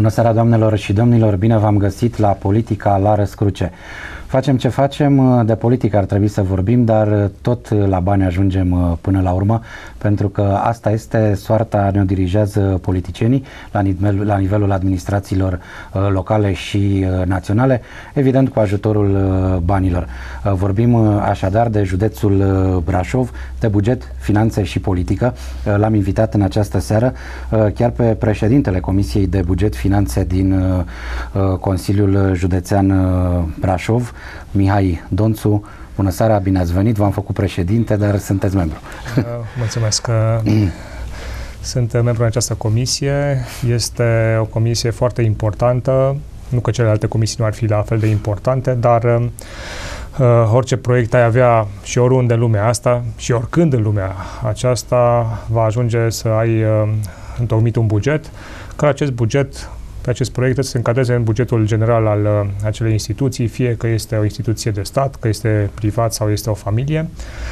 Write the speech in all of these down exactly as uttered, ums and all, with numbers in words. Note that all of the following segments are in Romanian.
Bună seara, doamnelor și domnilor, bine v-am găsit la Politica la Răscruce. Facem ce facem, de politică ar trebui să vorbim, dar tot la bani ajungem până la urmă, pentru că asta este soarta, ne-o dirigează politicienii la, nivel, la nivelul administrațiilor locale și naționale, evident cu ajutorul banilor. Vorbim așadar de județul Brașov, de buget, finanțe și politică. L-am invitat în această seară chiar pe președintele Comisiei de Buget Finanțe din Consiliul Județean Brașov, Mihai Donțu. Bună seara, bine ați venit, v-am făcut președinte, dar sunteți membru. Mulțumesc că sunt membru în această comisie. Este o comisie foarte importantă, nu că celelalte comisii nu ar fi la fel de importante, dar uh, orice proiect ai avea și oriunde în lumea asta și oricând în lumea aceasta va ajunge să ai uh, întocmit un buget, că acest buget pe acest proiect trebuie să se încadreze în bugetul general al uh, acelei instituții, fie că este o instituție de stat, că este privat sau este o familie,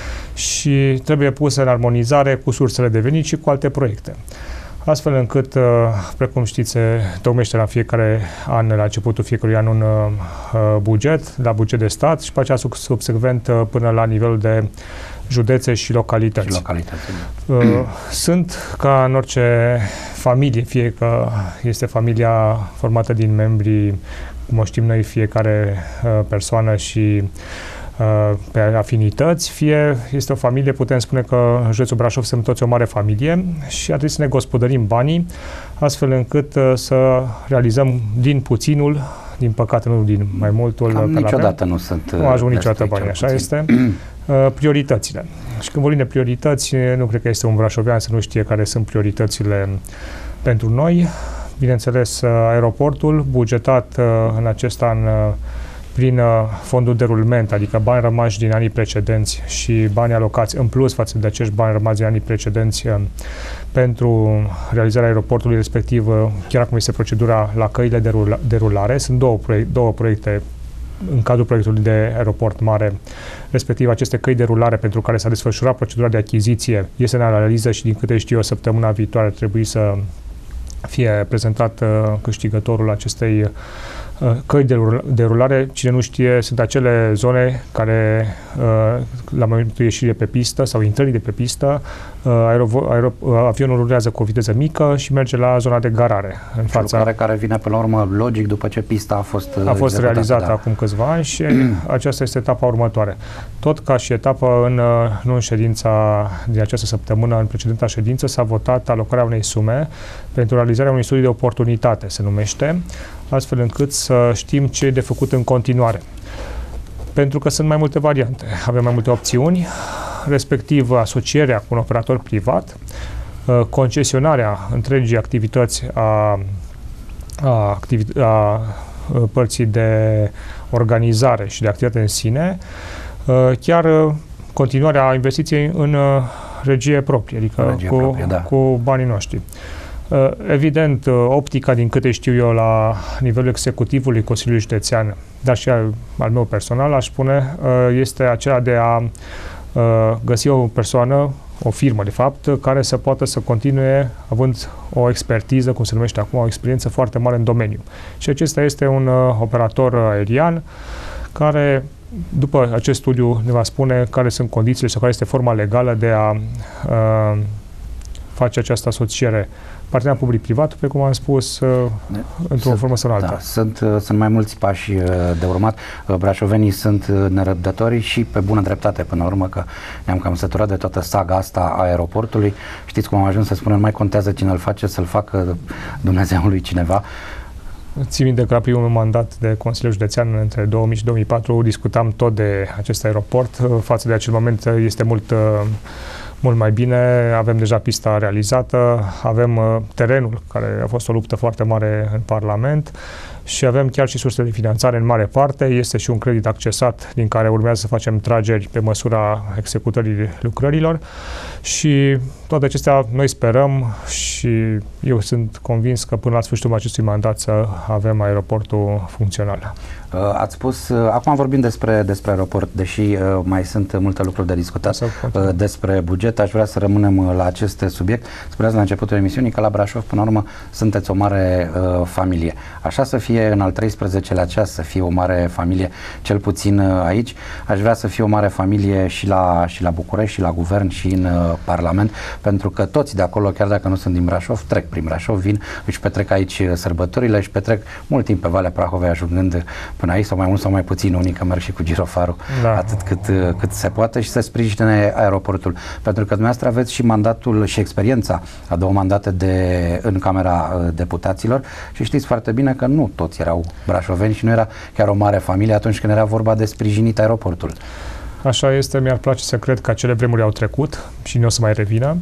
și trebuie pusă în armonizare cu sursele de venit și cu alte proiecte. Astfel încât, uh, precum știți, se tocmește la fiecare an, la începutul fiecărui an, un uh, buget, la buget de stat și pe aceea subsecvent uh, până la nivelul de județe și localități. Și localități. Uh, sunt, ca în orice familie, fie că este familia formată din membrii, cum o știm noi, fiecare uh, persoană și uh, pe afinități, fie este o familie, putem spune că în județul Brașov suntem toți o mare familie și ar trebui să ne gospodărim banii, astfel încât uh, să realizăm din puținul, din păcate nu din mai multul. Cam niciodată nu sunt. Nu ajung niciodată banii, așa puțin. Este. Uh, prioritățile. Și când vorbim de priorități, nu cred că este un brașovean să nu știe care sunt prioritățile pentru noi. Bineînțeles, aeroportul, bugetat uh, în acest an uh, prin uh, fondul de rulment, adică bani rămași din anii precedenți și bani alocați în plus față de acești bani rămași din anii precedenți uh, pentru realizarea aeroportului respectiv, uh, chiar acum este procedura la căile de, rula, de rulare. Sunt două, proiect, două proiecte în cadrul proiectului de aeroport mare, respectiv aceste căi de rulare pentru care s-a desfășurat procedura de achiziție, este în analiză și, din câte știu eu, săptămâna viitoare ar trebui să fie prezentat uh, câștigătorul acestei uh, căi de, rul de rulare. Cine nu știe, sunt acele zone care, uh, la momentul ieșirii pe pistă sau intrării de pe pistă, uh, aero aero avionul rulează cu o viteză mică și merge la zona de garare. În fața lucrare care vine, pe la urmă, logic, după ce pista a fost A fost realizată da. acum câțiva ani și aceasta este etapa următoare. Tot ca și etapă, în, nu în ședința din această săptămână, în precedenta ședință, s-a votat alocarea unei sume pentru realizarea unui studiu de oportunitate, se numește, astfel încât să știm ce e de făcut în continuare. Pentru că sunt mai multe variante. Avem mai multe opțiuni, respectiv asocierea cu un operator privat, concesionarea întregii activități a, a, activi a părții de organizare și de activitate în sine, chiar continuarea investiției în regie proprie, adică regie cu, proprie, da. cu banii noștri. Evident, optica, din câte știu eu, la nivelul executivului Consiliului Județean, dar și al, al meu personal, aș spune, este aceea de a găsi o persoană, o firmă, de fapt, care să poată să continue având o expertiză, cum se numește acum, o experiență foarte mare în domeniu. Și acesta este un operator aerian care, după acest studiu, ne va spune care sunt condițiile sau care este forma legală de a uh, face această asociere parteneriat public-privat, pe cum am spus, într-o formă sau în alta. Da, sunt, sunt mai mulți pași de urmat. Brașovenii sunt nerăbdători și pe bună dreptate, până la urmă, că ne-am cam săturat de toată saga asta a aeroportului. Știți cum am ajuns să spunem, nu mai contează cine îl face, să-l facă Dumnezeului cineva. Țin minte că la primul mandat de Consiliul Județean, între două mii și două mii patru, discutam tot de acest aeroport. Față de acel moment este mult mult mai bine, avem deja pista realizată, avem uh, terenul, care a fost o luptă foarte mare în Parlament, și avem chiar și surse de finanțare în mare parte. Este și un credit accesat din care urmează să facem trageri pe măsura executării lucrărilor Și toate acestea noi sperăm și eu sunt convins că până la sfârșitul acestui mandat să avem aeroportul funcțional. Ați spus, acum vorbim despre, despre aeroport, deși uh, mai sunt multe lucruri de discutat uh, despre buget, aș vrea să rămânem la acest subiect. Spuneați la începutul emisiunii că la Brașov, până la urmă, sunteți o mare uh, familie. Așa să fie în al treisprezecelea ceas, să fie o mare familie, cel puțin uh, aici. Aș vrea să fie o mare familie și la, și la București, și la guvern, și în uh, Parlament, pentru că toți de acolo, chiar dacă nu sunt din Brașov, trec prin Brașov, vin, își petrec aici sărbătorile, își petrec mult timp pe Valea Prahovei, ajungând până aici, sau mai mult sau mai puțin, unii că merg și cu girofarul, da, atât cât, cât se poate, și să sprijine aeroportul. Pentru că dumneavoastră aveți și mandatul și experiența a două mandate de, în Camera Deputaților și știți foarte bine că nu toți erau brașoveni și nu era chiar o mare familie atunci când era vorba de sprijinit aeroportul. Așa este, mi-ar place să cred că acele vremuri au trecut și nu o să mai revină.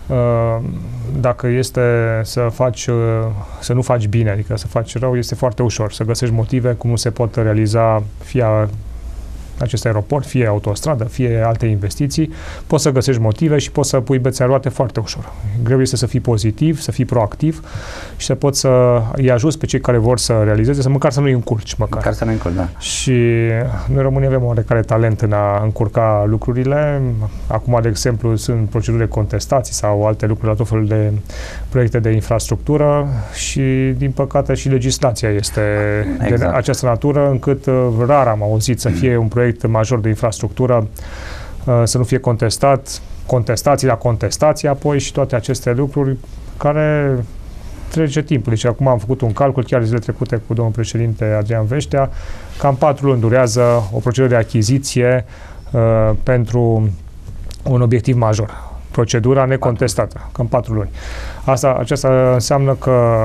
Dacă este să faci, să nu faci bine, adică să faci rău, este foarte ușor să găsești motive cum nu se pot realiza fie acest aeroport, fie autostradă, fie alte investiții. Poți să găsești motive și poți să pui bețe în roate foarte ușor. Greu este să fii pozitiv, să fii proactiv și să poți să îi ajuți pe cei care vor să realizeze, să măcar să nu-i încurci. Măcar. Măcar să nu-i încurci, da. Și noi românii avem oarecare talent în a încurca lucrurile. Acum, de exemplu, sunt proceduri de contestații sau alte lucruri la tot felul de proiecte de infrastructură și, din păcate, și legislația este exact de această natură, încât rar am auzit să fie un proiect major de infrastructură să nu fie contestat, contestații la contestații apoi și toate aceste lucruri care trece timpul. Deci acum am făcut un calcul chiar zilele trecute cu domnul președinte Adrian Veștea, cam patru luni durează o procedură de achiziție uh, pentru un obiectiv major. Procedura necontestată, cam patru luni. Asta, aceasta înseamnă că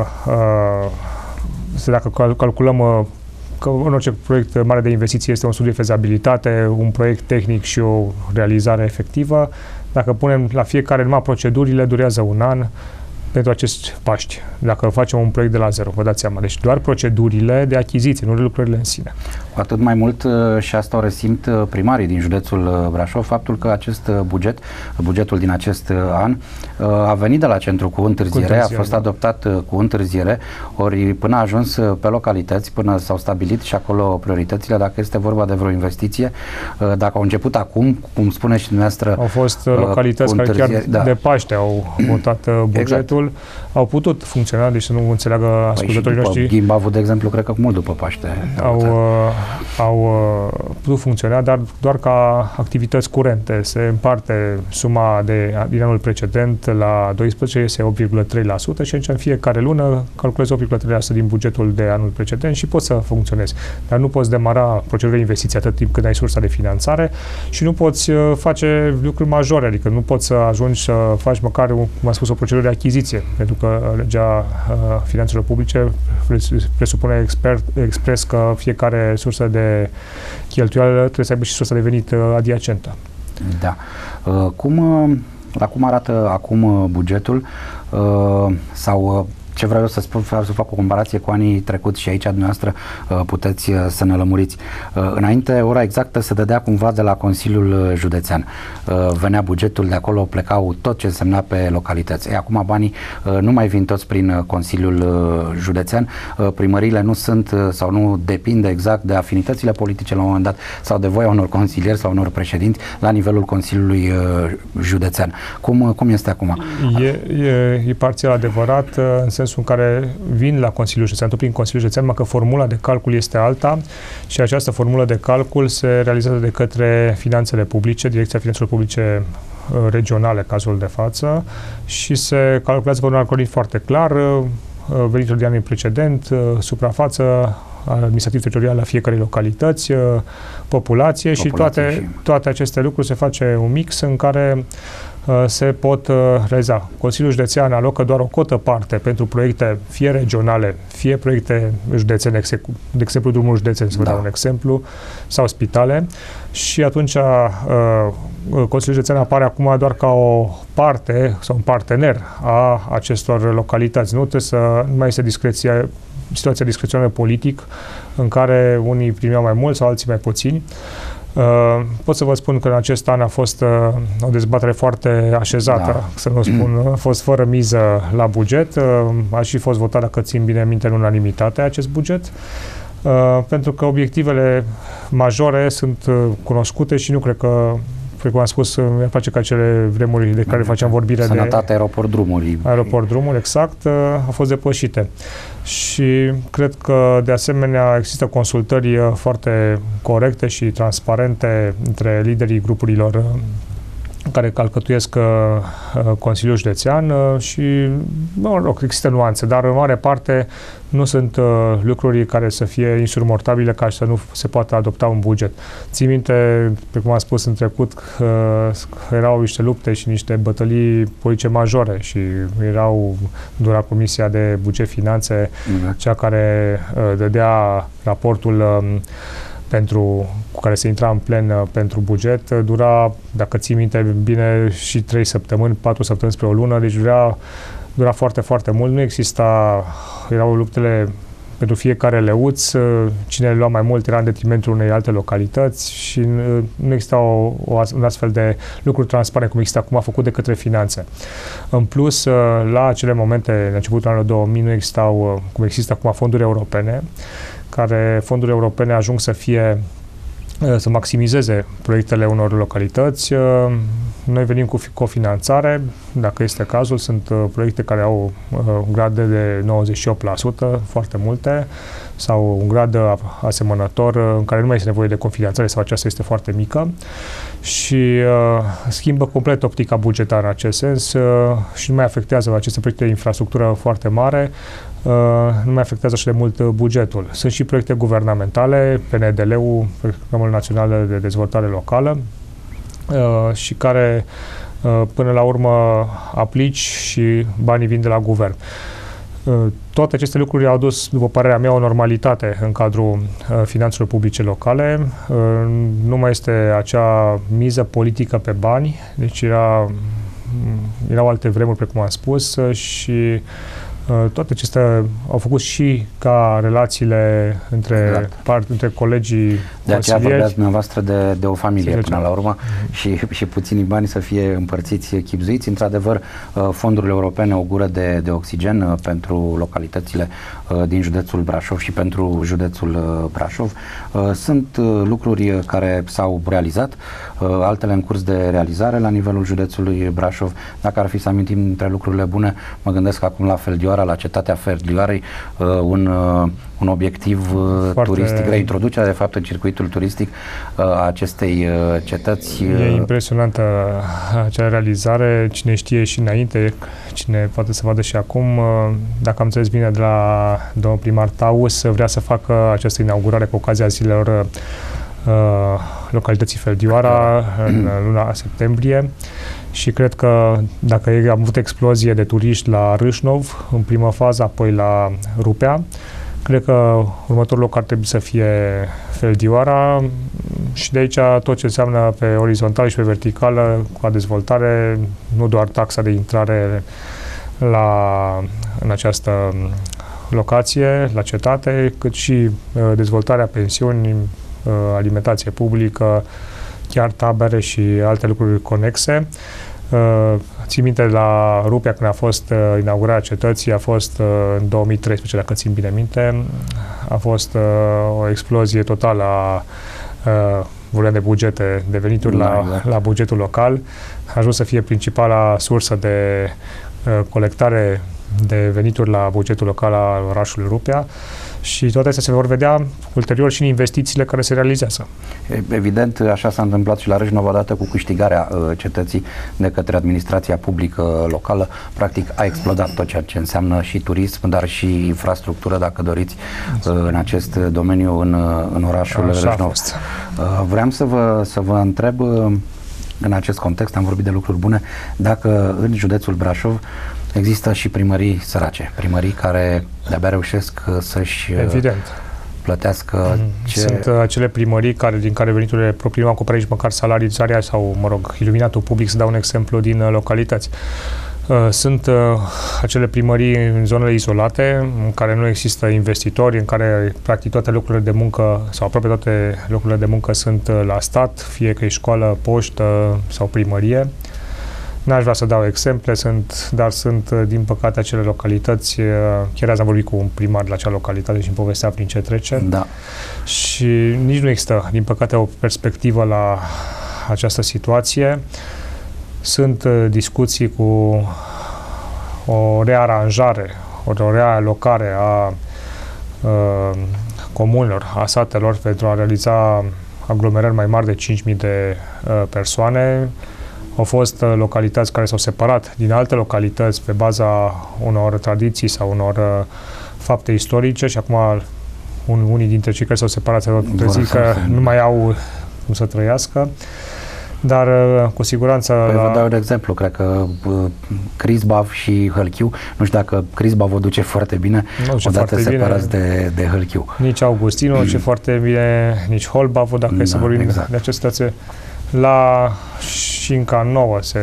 uh, dacă calculăm uh, că în orice proiect mare de investiție este un studiu de fezabilitate, un proiect tehnic și o realizare efectivă. Dacă punem la fiecare, numai procedurile durează un an pentru acești Paști. Dacă facem un proiect de la zero, vă dați seama. Deci doar procedurile de achiziție, nu lucrurile în sine. Cu atât mai mult și asta o resimt primarii din județul Brașov, faptul că acest buget, bugetul din acest an, a venit de la centru cu întârziere, cu întârziere a fost da. adoptat cu întârziere, ori până a ajuns pe localități, până s-au stabilit și acolo prioritățile, dacă este vorba de vreo investiție, dacă au început acum, cum spuneți și dumneavoastră, au fost localități care chiar da. de Paște au votat bugetul, exact. Au putut funcționa, deci să nu înțeleagă ascultătorii păi noștri. Ghimbavul, de exemplu, cred că mult după Paște. Au, uh, au uh, putut funcționa, dar doar ca activități curente. Se împarte suma de, din anul precedent la doisprezece, este opt virgulă trei la sută și atunci în fiecare lună calculezi opt virgulă trei la sută din bugetul de anul precedent și poți să funcționezi. Dar nu poți demara procedura de investiție atât timp cât ai sursa de finanțare și nu poți uh, face lucruri majore, adică nu poți să ajungi să faci măcar, cum am spus, o procedură de achiziție, pentru că legea uh, finanțelor publice presupune expert, expres că fiecare sursă de cheltuială trebuie să aibă și sursa de venit uh, adiacentă. Da. Uh, cum, uh, la cum arată acum bugetul uh, sau uh, ce vreau eu să spun, vreau să fac o comparație cu anii trecuți și aici dumneavoastră puteți să ne lămuriți. Înainte, ora exactă se dădea cumva de la Consiliul Județean. Venea bugetul, de acolo plecau tot ce însemna pe localități. E, acum banii nu mai vin toți prin Consiliul Județean. Primăriile nu sunt sau nu depinde exact de afinitățile politice la un moment dat sau de voia unor consilieri sau unor președinți la nivelul Consiliului Județean. Cum, cum este acum? E, e, e parțial adevărat, în sensul în care vin la Consiliul Județean, tot prin Consiliul Județean, numai că formula de calcul este alta și această formulă de calcul se realizează de către Finanțele Publice, Direcția Finanțelor Publice regionale, cazul de față, și se calculează pe un algoritm foarte clar, venitul de anul precedent, suprafață administrativ-teritorială a fiecarei localități, populație, populație și toate, și toate aceste lucruri se face un mix în care se pot realiza. Consiliul Județean alocă doar o cotă parte pentru proiecte fie regionale, fie proiecte județene, de exemplu drumuri județene, să vă dau un exemplu, sau spitale, și atunci Consiliul Județean apare acum doar ca o parte sau un partener a acestor localități. Nu trebuie să, nu mai este discreția, situația discreționară politic în care unii primeau mai mult sau alții mai puțini. Pot să vă spun că în acest an a fost o dezbatere foarte așezată, da. Să nu spun, a fost fără miză la buget, a și fost votat, dacă țin bine minte, în unanimitate acest buget, pentru că obiectivele majore sunt cunoscute și nu cred că, cred că am spus, mi-ar place ca cele vremuri de care faceam vorbire. Sănătate, de aeroport, drumuri. Aeroport, drumuri, exact, au fost depășite. Și cred că, de asemenea, există consultări foarte corecte și transparente între liderii grupurilor care alcătuiesc uh, Consiliul Județean uh, și, mă rog, există nuanțe, dar în mare parte nu sunt uh, lucruri care să fie insurmontabile ca să nu se poată adopta un buget. Țin minte, pe cum am spus în trecut, uh, erau niște lupte și niște bătălii politice majore și erau, dura Comisia de Buget Finanțe, mm-hmm. cea care uh, dădea raportul uh, pentru, cu care se intra în plen uh, pentru buget, uh, dura, dacă ții minte bine, și trei săptămâni, patru săptămâni spre o lună, deci dura, dura foarte, foarte mult. Nu exista, erau luptele pentru fiecare leuț, uh, cine le lua mai mult era în detrimentul unei alte localități și uh, nu exista o, o, un astfel de lucru transparent cum există acum, făcut de către finanțe. În plus, uh, la acele momente, în începutul anului două mii, nu existau, uh, cum există acum, fonduri europene, care fonduri europene ajung să fie, să maximizeze proiectele unor localități. Noi venim cu cofinanțare, dacă este cazul, sunt proiecte care au un grad de nouăzeci și opt la sută, foarte multe, sau un grad asemănător în care nu mai este nevoie de cofinanțare sau aceasta este foarte mică și uh, schimbă complet optica bugetară în acest sens uh, și nu mai afectează aceste proiecte de infrastructură foarte mare, uh, nu mai afectează așa de mult bugetul. Sunt și proiecte guvernamentale, P N D L-ul, Programul Național de Dezvoltare Locală, uh, și care uh, până la urmă aplici și banii vin de la guvern. Toate aceste lucruri au adus, după părerea mea, o normalitate în cadrul uh, finanțelor publice locale. Uh, nu mai este acea miză politică pe bani, deci era, erau alte vremuri, precum am spus, uh, și uh, toate acestea au făcut și ca relațiile între, exact. part, între colegii de aceea vorbeați dumneavoastră de, de o familie până la urmă mm-hmm. și, și puținii bani să fie împărțiți, chipzuiți. Într-adevăr, fondurile europene o gură de, de oxigen pentru localitățile din județul Brașov și pentru județul Brașov. Sunt lucruri care s-au realizat, altele în curs de realizare la nivelul județului Brașov. Dacă ar fi să amintim între lucrurile bune, mă gândesc acum la Feldioara, la cetatea Feldioarei, un, un obiectiv foarte turistic, reintroducerea de fapt în circuitul turistic a acestei cetăți. E impresionantă acea realizare, cine știe și înainte, cine poate să vadă și acum, dacă am înțeles bine de la domnul primar Taus, vrea să facă această inaugurare cu ocazia zilelor uh, localității Feldioara în luna septembrie și cred că dacă am avut explozie de turiști la Râșnov în prima fază, apoi la Rupea, cred că următorul loc ar trebui să fie Feldioara și de aici tot ce înseamnă pe orizontal și pe verticală cu dezvoltare, nu doar taxa de intrare la, în această locație, la cetate, cât și uh, dezvoltarea pensiuni, uh, alimentație publică, chiar tabere și alte lucruri conexe. Uh, țin minte la Rupea, când a fost uh, inaugurarea cetății, a fost uh, în două mii treisprezece, dacă țin bine minte, a fost uh, o explozie totală a uh, vorbeam de bugete, de venituri la, exact. la bugetul local. A ajuns să fie principala sursă de uh, colectare de venituri la bugetul local al orașului Rupea și toate astea se vor vedea ulterior și în investițiile care se realizează. Evident, așa s-a întâmplat și la Râșnov odată cu câștigarea uh, cetății de către administrația publică locală. Practic a explodat tot ceea ce înseamnă și turism, dar și infrastructură, dacă doriți, uh, în acest domeniu în, în orașul Râșnov. Uh, vreau să vă, să vă întreb uh, în acest context, am vorbit de lucruri bune, dacă în județul Brașov există și primării sărace, primării care de-abia reușesc să-și Evident. plătească ce... Sunt acele primării care, din care veniturile proprii nu acoperă nici măcar salarizarea sau, mă rog, iluminatul public, să dau un exemplu din localități. Sunt acele primării în zonele izolate, în care nu există investitori, în care practic toate locurile de muncă sau aproape toate locurile de muncă sunt la stat, fie că e școală, poștă sau primărie. N-aș vrea să dau exemple, sunt, dar sunt, din păcate, acele localități. Chiar azi am vorbit cu un primar de la acea localitate și îmi povestea prin ce trece. Da. Și nici nu există, din păcate, o perspectivă la această situație. Sunt discuții cu o rearanjare, o realocare a uh, comunelor, a satelor pentru a realiza aglomerări mai mari de cinci mii de uh, persoane. Au fost uh, localități care s-au separat din alte localități pe baza unor tradiții sau unor uh, fapte istorice și acum un, unii dintre cei care s-au separat s-au trezit că nu mai au cum să trăiască. Dar cu siguranță... Păi la... vă dau un exemplu, cred că uh, Crisbav și Hălchiu, nu știu dacă Crisbav o duce foarte bine, duce odată foarte separați bine. de, de Hălchiu. Nici Augustinu mm. duce foarte bine, nici Holbavul, dacă da, e să vorbim exact. de această situație. La Șinca nouă se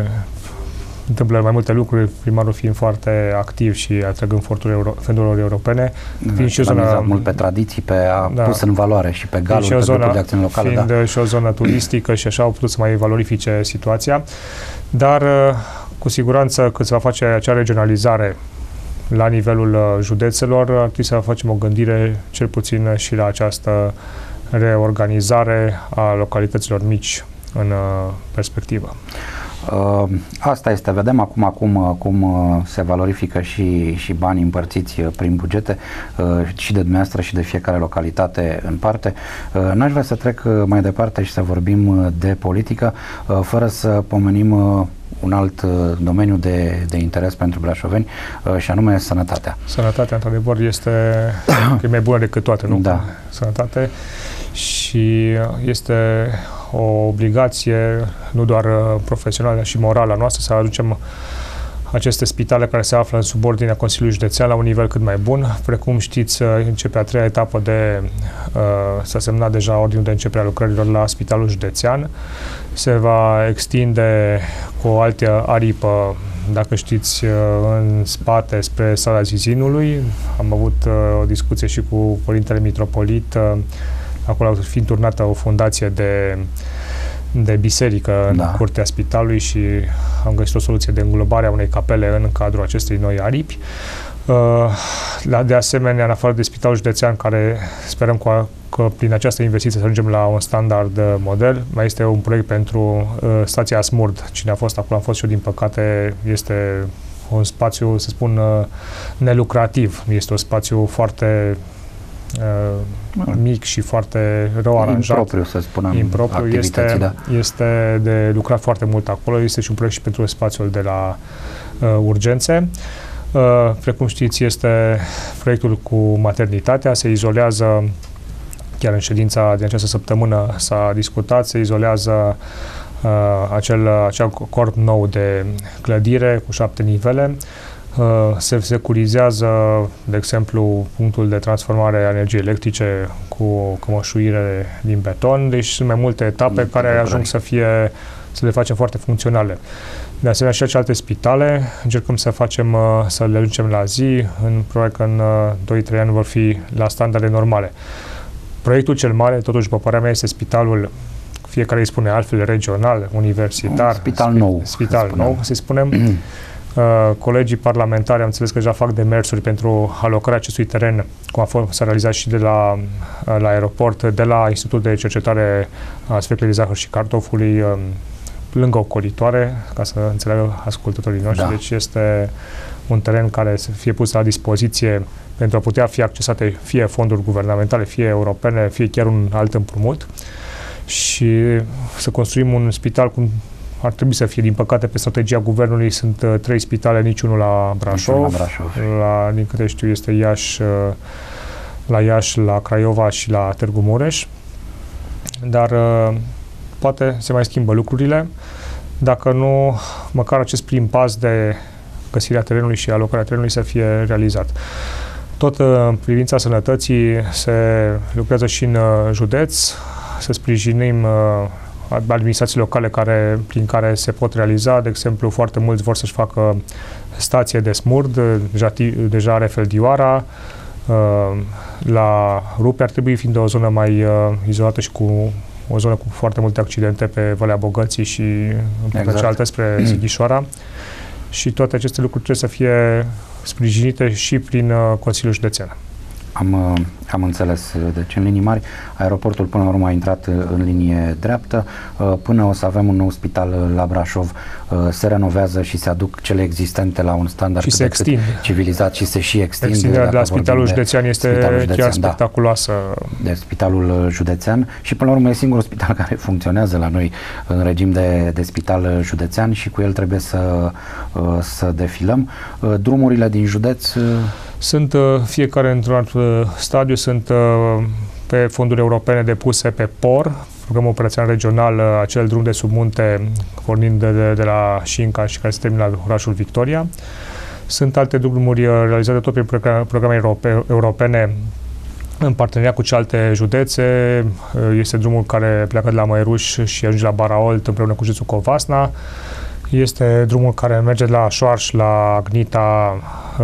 întâmplă mai multe lucruri, primarul fiind foarte activ și atrăgând fondurilor europene. Fiind și o zonă mult pe tradiții, pe a da. pus în valoare și pe galuri, pe grupuri de acțiuni locale. Fiind da. și o zonă turistică și așa au putut să mai valorifice situația. Dar cu siguranță când se va face acea regionalizare la nivelul județelor, ar trebui să facem o gândire cel puțin și la această reorganizare a localităților mici în perspectivă. Uh, asta este, vedem acum acum cum uh, se valorifică și, și banii împărțiți uh, prin bugete uh, și de dumneavoastră și de fiecare localitate în parte. Uh, n-aș vrea să trec uh, mai departe și să vorbim uh, de politică, uh, fără să pomenim uh, un alt uh, domeniu de, de interes pentru brașoveni, uh, și anume sănătatea. Sănătatea, într-adevăr, este că e mai bună decât toate, nu? Da. Sănătate și este o obligație, nu doar profesională, dar și morală a noastră, să aducem aceste spitale care se află în subordinea Consiliului Județean la un nivel cât mai bun. Precum știți, începe a treia etapă de, uh, s-a semnat deja ordinul de începere a lucrărilor la Spitalul Județean. Se va extinde cu o altă aripă, dacă știți, în spate, spre Sala Zizinului. Am avut uh, o discuție și cu Părintele Mitropolit. Uh, acolo a fiind turnată o fundație de de biserică în da. curtea spitalului și am găsit o soluție de înglobare a unei capele în cadrul acestei noi aripi. Uh, de asemenea, în afară de Spitalul Județean, care sperăm că, că prin această investiție să ajungem la un standard model, mai este un proiect pentru uh, stația Smurd. Cine a fost acolo, am fost și eu, din păcate, este un spațiu, să spun, uh, nelucrativ. Este un spațiu foarte Uh, mic și foarte rău aranjat. Impropriu, să spunem, Impropriu. Este, da. este de lucrat foarte mult acolo. Este și un proiect și pentru spațiul de la uh, urgențe. Uh, precum știți, este proiectul cu maternitatea. Se izolează, chiar în ședința din această săptămână s-a discutat, se izolează uh, acel, acel corp nou de clădire cu șapte nivele. Se securizează, de exemplu, punctul de transformare a energiei electrice cu o cămășuire din beton, deci sunt mai multe etape mm, care ajung să fie, să le facem foarte funcționale. De asemenea, și alte spitale, încercăm să facem, să le aducem la zi, în proiect că în doi trei ani vor fi la standarde normale. Proiectul cel mare, totuși, după părerea mea, este spitalul, fiecare îi spune altfel, regional, universitar. Un spital nou. Spital nou, să spunem. Uh, colegii parlamentari am înțeles că deja fac demersuri pentru alocarea acestui teren, cum a fost realizat și de la, uh, la aeroport, de la Institutul de Cercetare a Sfeclei de Zahăr și Cartofului, um, lângă ocolitoare, ca să înțeleagă ascultătorii noștri. Da. Deci este un teren care să fie pus la dispoziție pentru a putea fi accesate fie fonduri guvernamentale, fie europene, fie chiar un alt împrumut și să construim un spital cum ar trebui să fie. Din păcate, pe strategia guvernului sunt uh, trei spitale, niciunul la Brașov. La Brașov. La, din câte știu, este Iași, uh, la Iași, la Craiova și la Târgu Mureș. Dar uh, poate se mai schimbă lucrurile. Dacă nu, măcar acest prim pas de găsirea terenului și alocarea terenului să fie realizat. Tot uh, în privința sănătății se lucrează și în uh, județ, să sprijinim uh, administrații locale care, prin care se pot realiza. De exemplu, foarte mulți vor să-și facă stație de smurd, deja, deja are Feldioara. La Rupe ar trebui, fiind o zonă mai izolată și cu o zonă cu foarte multe accidente pe Valea Bogății și în partea exact. cealaltă spre Sighișoara. Și toate aceste lucruri trebuie să fie sprijinite și prin Consiliul Județean. Am, am înțeles. Deci, în linii mari, aeroportul până la urmă a intrat în linie dreaptă. Până o să avem un nou spital la Brașov, se renovează și se aduc cele existente la un standard și se extind. civilizat și se și extinde. Extinderea de la Spitalul Județean este Spitalul Județean, chiar spectaculoasă. Da, de Spitalul Județean și până la urmă e singurul spital care funcționează la noi în regim de, de spital județean și cu el trebuie să, să defilăm. Drumurile din județ sunt fiecare într-un alt stadiu, sunt pe fonduri europene depuse pe P O R, programul operațional regional, acel drum de sub munte pornind de, de, de la Șinca și care se termină la orașul Victoria. Sunt alte drumuri realizate tot prin programe europene în parteneriat cu celelalte județe. Este drumul care pleacă de la Măiruș și ajunge la Baraolt împreună cu județul Covasna. Este drumul care merge de la Șoarș la Gnita,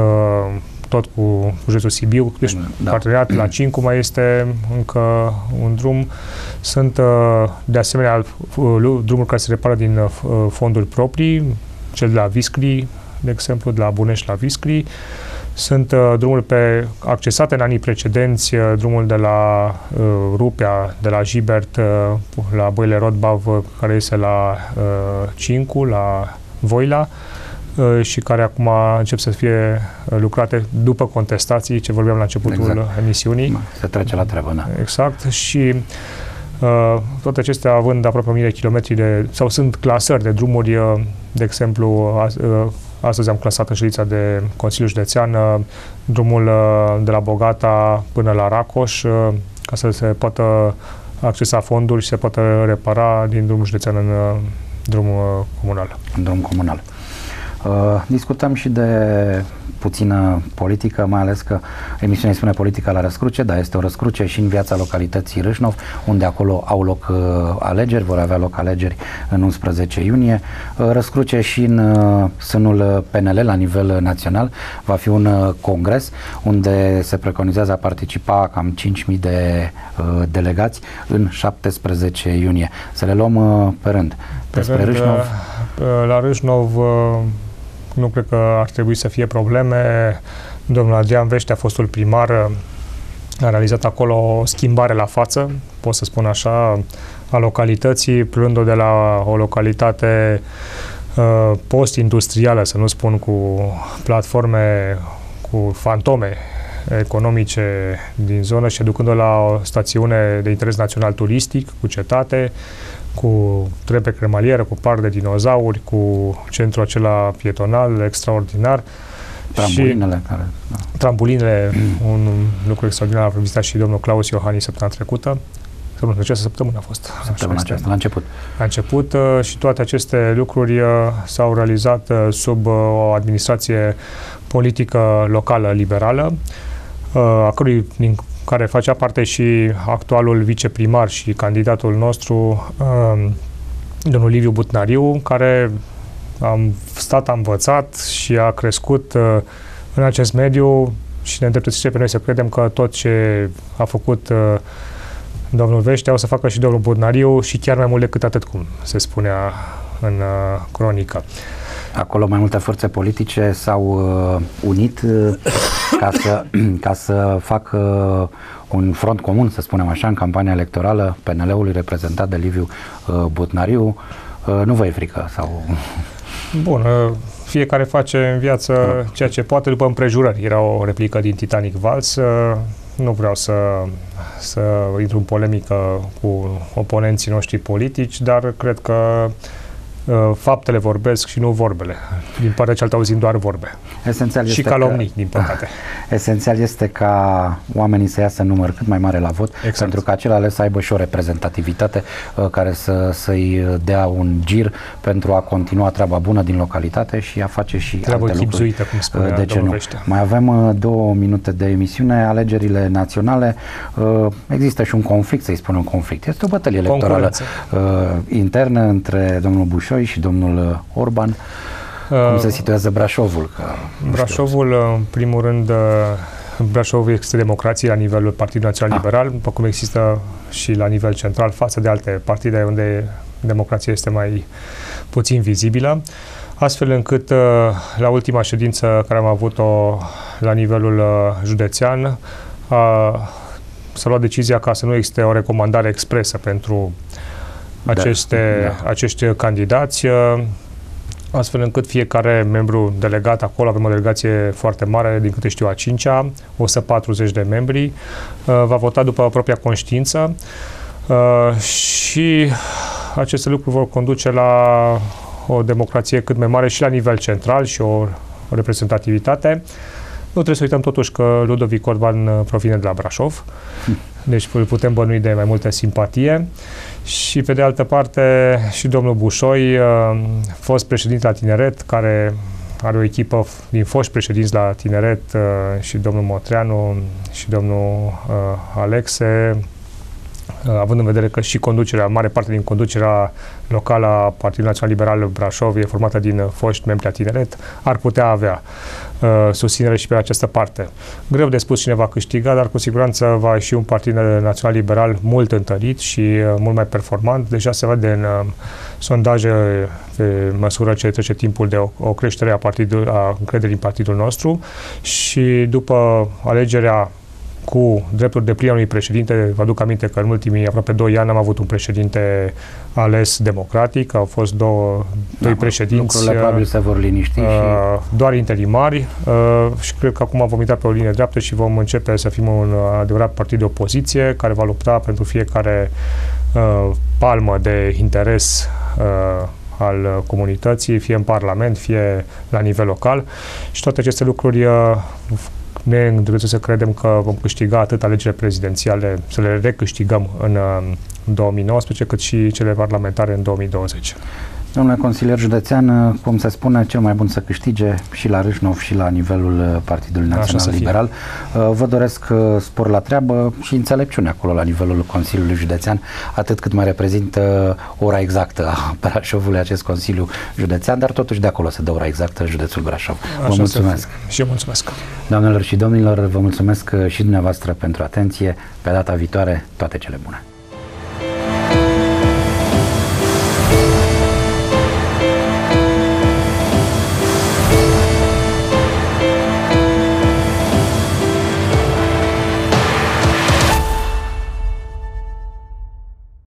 tot cu județul Sibiu, deci da. Parteneriat la Cincu mai este încă un drum. Sunt de asemenea drumuri care se repară din fonduri proprii, cel de la Viscri, de exemplu, de la Bunești la Viscri. Sunt drumuri pe, accesate în anii precedenți, drumul de la uh, Rupea, de la Gibert uh, la Boile Rodbav, care este la uh, Cincu, la Voila, și care acum încep să fie lucrate după contestații, ce vorbeam la începutul exact. emisiunii. Se trece la treabă, da. Exact. Și uh, toate acestea având aproape o mie de kilometri de, sau sunt clasări de drumuri, uh, de exemplu, a, uh, astăzi am clasat în ședința de Consiliul Județean uh, drumul uh, de la Bogata până la Racoș, uh, ca să se poată accesa fonduri și se poată repara din drumul județean în uh, drumul uh, comunal. În drum comunal. Uh, discutăm și de puțină politică, mai ales că emisiunea spune politica la răscruce, dar este o răscruce și în viața localității Râșnov, unde acolo au loc uh, alegeri, vor avea loc alegeri în unsprezece iunie. Uh, răscruce și în uh, sânul P N L la nivel național. Va fi un uh, congres unde se preconizează a participa cam cinci mii de uh, delegați în șaptesprezece iunie. Să le luăm uh, pe rând. Despre pe rând, Râșnov. Uh, la Râșnov uh, nu cred că ar trebui să fie probleme. Domnul Adrian Vește, fostul primar, a realizat acolo o schimbare la față, pot să spun așa, a localității, plând-o de la o localitate uh, post-industrială, să nu spun cu platforme, cu fantome economice din zonă și aducând-o la o stațiune de interes național turistic, cu cetate, cu trepe cremalieră, cu parc de dinozauri, cu centrul acela pietonal extraordinar. Trambulinele. Și care, da. Trambulinele, mm. un lucru extraordinar, a vizitat și domnul Claus Iohannis săptămâna trecută. Săptămâna această săptămână a fost. Săptămâna aceasta, la început. La început uh, și toate aceste lucruri uh, s-au realizat uh, sub uh, o administrație politică locală liberală, uh, a cărui, din care facea parte și actualul viceprimar și candidatul nostru, uh, domnul Liviu Butnariu, care am stat, a învățat și a crescut uh, în acest mediu și ne îndreptățește pe noi să credem că tot ce a făcut uh, domnul Veștea o să facă și domnul Butnariu și chiar mai mult decât atât, cum se spunea în uh, cronică. Acolo mai multe forțe politice s-au uh, unit uh, ca, să, ca să facă uh, un front comun, să spunem așa, în campania electorală P N L-ului reprezentat de Liviu uh, Butnariu. Uh, nu vă e frică? Sau... Bun, uh, fiecare face în viață ceea ce poate după împrejurări. Era o replică din Titanic Vals. Uh, nu vreau să, să intru în polemică cu oponenții noștri politici, dar cred că faptele vorbesc și nu vorbele. Din partea cealaltă auzim doar vorbe. Esențial și este calomnii, că, din păcate. Esențial este ca oamenii să iasă în număr cât mai mare la vot, exact. pentru că acel ales să aibă și o reprezentativitate uh, care să, să-i dea un gir pentru a continua treaba bună din localitate și a face și treabă alte lucruri. Cum spunea de ce nu? Veștea. Mai avem uh, două minute de emisiune, alegerile naționale. Uh, există și un conflict, să-i spun un conflict. Este o bătălie electorală uh, internă între domnul Bușoi și domnul Orban. Cum se situează Brașovul? Că, Brașovul, în primul rând, Brașov este democrație la nivelul Partidului Național ah. Liberal, după cum există și la nivel central, față de alte partide unde democrația este mai puțin vizibilă, astfel încât la ultima ședință care am avut-o la nivelul județean, s-a luat decizia ca să nu existe o recomandare expresă pentru aceste, da. Da. acești candidați, astfel încât fiecare membru delegat acolo, avem o delegație foarte mare, din câte știu a cincea, o sută patruzeci de membri, va vota după propria conștiință și aceste lucruri vor conduce la o democrație cât mai mare și la nivel central și o, o reprezentativitate. Nu trebuie să uităm totuși că Ludovic Orban provine de la Brașov, deci îl putem bănui de mai multă simpatie. Și pe de altă parte și domnul Bușoi, fost președinte la Tineret, care are o echipă din foști președinți la Tineret, și domnul Motreanu și domnul Alexe, având în vedere că și conducerea, mare parte din conducerea locală a Partidului Național Liberal Brașov e formată din foști membri la Tineret, ar putea avea uh, susținere și pe această parte. Greu de spus cine va câștiga, dar cu siguranță va ieși un Partid Național Liberal mult întărit și uh, mult mai performant. Deja se vede în uh, sondaje, pe măsură ce trece timpul, de o, o creștere a, partidul, a încrederii în partidul nostru și după alegerea cu drepturi de plin unui președinte. Vă aduc aminte că în ultimii aproape doi ani am avut un președinte ales democratic, au fost două, da, doi președinți. Lucrurile probabil se vor liniști. Uh, și... doar interimari uh, și cred că acum vom intra pe o linie dreaptă și vom începe să fim un adevărat partid de opoziție care va lupta pentru fiecare uh, palmă de interes uh, al comunității, fie în Parlament, fie la nivel local și toate aceste lucruri uh, ne îndreptăm să credem că vom câștiga atât alegerile prezidențiale, să le recâștigăm în două mii nouăsprezece, cât și cele parlamentare în două mii douăzeci. Domnule consilier județean, cum se spune, cel mai bun să câștige și la Râșnov și la nivelul Partidului Național Liberal. Vă doresc spor la treabă și înțelepciune acolo la nivelul Consiliului Județean, atât cât mai reprezintă ora exactă a Brașovului acest Consiliu Județean, dar totuși de acolo se dă ora exactă județul Brașov. Vă Așa mulțumesc. Și eu mulțumesc. Doamnelor și domnilor, vă mulțumesc și dumneavoastră pentru atenție. Pe data viitoare, toate cele bune.